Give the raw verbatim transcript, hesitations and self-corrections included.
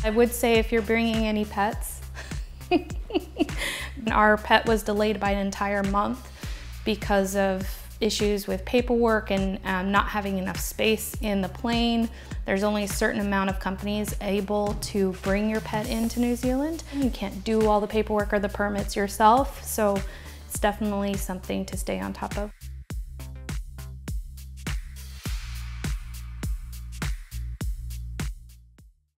I would say if you're bringing any pets, our pet was delayed by an entire month because of issues with paperwork and um, not having enough space in the plane. There's only a certain amount of companies able to bring your pet into New Zealand. You can't do all the paperwork or the permits yourself, so it's definitely something to stay on top of.